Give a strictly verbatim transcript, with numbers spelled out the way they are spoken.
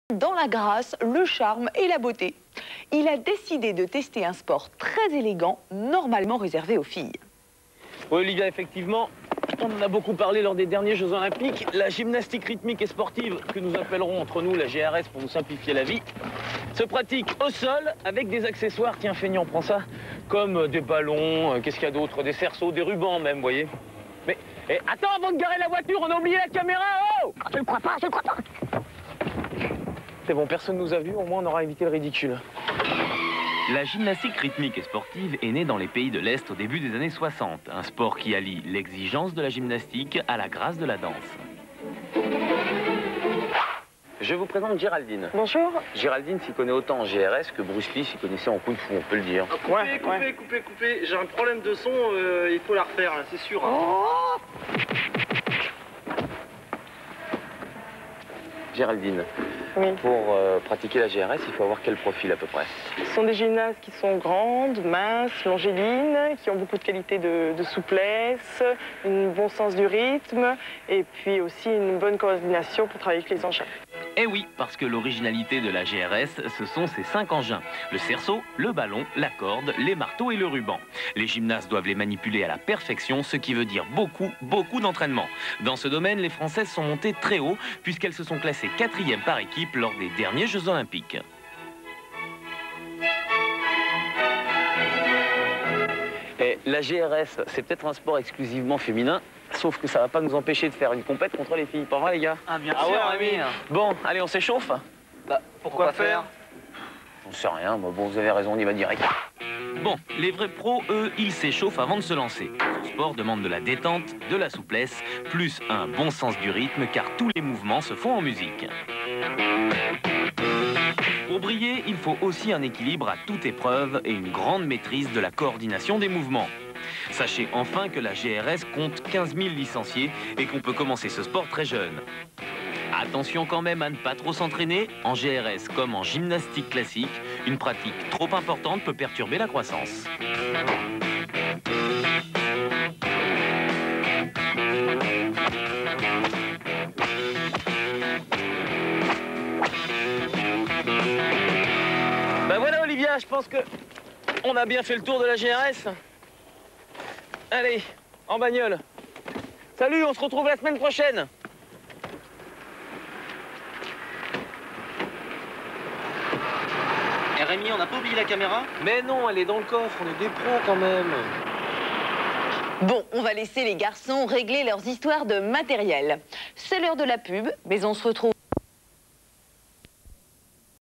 Dans la grâce, le charme et la beauté. Il a décidé de tester un sport très élégant, normalement réservé aux filles. Oui, Olivia, effectivement, on en a beaucoup parlé lors des derniers Jeux Olympiques. La gymnastique rythmique et sportive, que nous appellerons entre nous la G R S pour nous simplifier la vie, se pratique au sol avec des accessoires. Tiens, feignant, prends ça. Comme des ballons, euh, qu'est-ce qu'il y a d'autre? Des cerceaux, des rubans même, vous voyez. Mais, et, attends, avant de garer la voiture, on a oublié la caméra, oh! Je ne crois pas, je ne crois pas. C'est bon, personne nous a vus, au moins on aura évité le ridicule. La gymnastique rythmique et sportive est née dans les pays de l'Est au début des années soixante. Un sport qui allie l'exigence de la gymnastique à la grâce de la danse. Je vous présente Géraldine. Bonjour. Géraldine s'y connaît autant en G R S que Bruce Lee s'y connaissait en kung fu, on peut le dire. Ah, coupez, Ouais, coupez, ouais. coupez, coupez. J'ai un problème de son, euh, il faut la refaire, là, c'est sûr. Hein. Oh Géraldine, oui. pour euh, pratiquer la G R S, il faut avoir quel profil à peu près? Ce sont des gymnastes qui sont grandes, minces, longilines, qui ont beaucoup de qualités de, de souplesse, un bon sens du rythme et puis aussi une bonne coordination pour travailler avec les engins. Eh oui, parce que l'originalité de la G R S, ce sont ces cinq engins. Le cerceau, le ballon, la corde, les marteaux et le ruban. Les gymnastes doivent les manipuler à la perfection, ce qui veut dire beaucoup, beaucoup d'entraînement. Dans ce domaine, les Françaises sont montées très haut, puisqu'elles se sont classées quatrième par équipe lors des derniers Jeux Olympiques. Et la G R S, c'est peut-être un sport exclusivement féminin, sauf que ça va pas nous empêcher de faire une compète contre les filles. Pas vrai, les gars? Ah, bien Ah sûr, ouais, Rémi. Bon, allez, on s'échauffe? Bah, pourquoi, faire? J'en sais rien, mais bon, vous avez raison, on y va direct. Bon, les vrais pros, eux, ils s'échauffent avant de se lancer. Ce sport demande de la détente, de la souplesse, plus un bon sens du rythme, car tous les mouvements se font en musique. Pour briller, il faut aussi un équilibre à toute épreuve et une grande maîtrise de la coordination des mouvements. Sachez enfin que la G R S compte quinze mille licenciés et qu'on peut commencer ce sport très jeune. Attention quand même à ne pas trop s'entraîner. En G R S comme en gymnastique classique, une pratique trop importante peut perturber la croissance. Ben voilà, Olivia, je pense que on a bien fait le tour de la G R S. Allez, en bagnole. Salut, on se retrouve la semaine prochaine. Et Rémi, on n'a pas oublié la caméra? Mais non, elle est dans le coffre, on est des pros quand même. Bon, on va laisser les garçons régler leurs histoires de matériel. C'est l'heure de la pub, mais on se retrouve...